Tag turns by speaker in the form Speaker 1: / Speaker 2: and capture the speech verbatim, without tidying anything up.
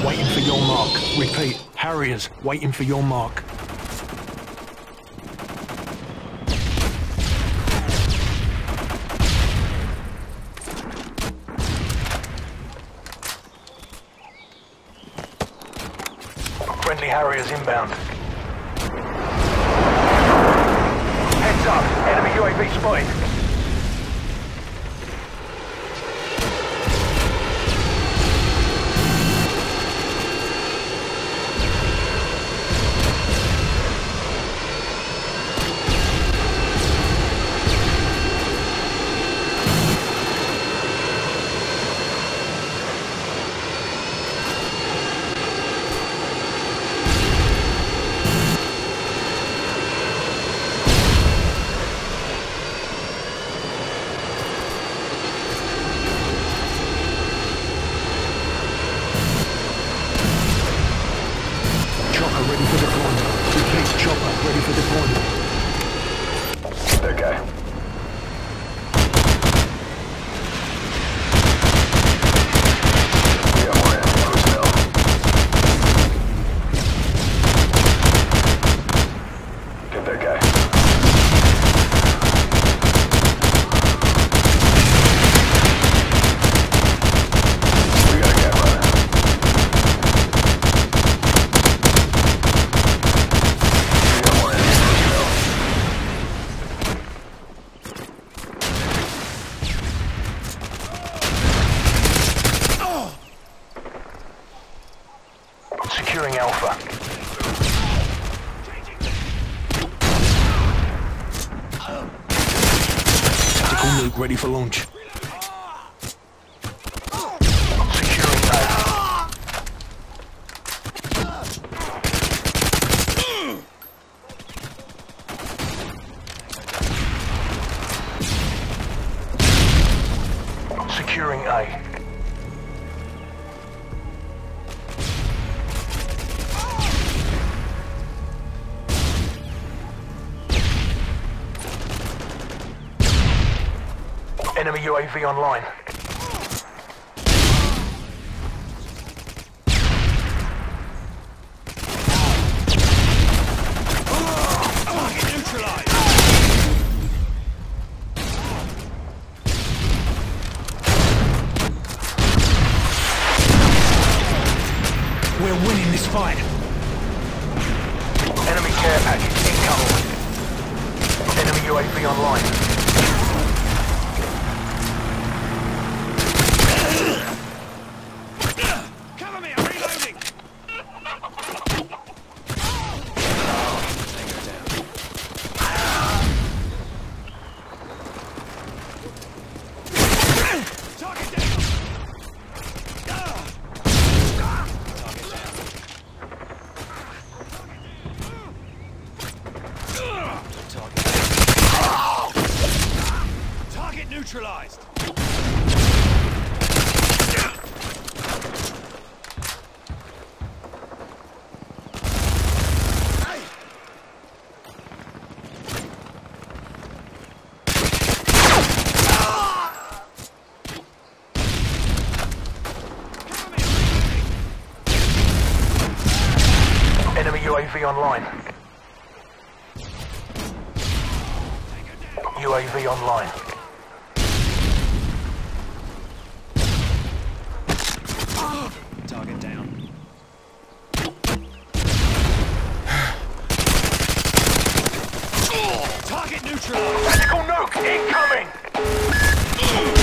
Speaker 1: waiting for your mark. Repeat, Harriers, waiting for your mark. Friendly Harriers inbound. Heads up, enemy U A V spotted. Ready for deployment. Replace chopper, ready for deployment. Okay. Yeah, more enemies now. Get that guy. We got a guy running. Securing Alpha. Tactical nuke ready for launch. Securing A. Securing A. Enemy U A V online. Target neutralized. We're winning this fight. Enemy care package incoming. Enemy U A V online. Cover me, I'm reloading! Target down! Target neutralized! Enemy U A V online. U A V online. Target down. Target neutral. Tactical nuke incoming.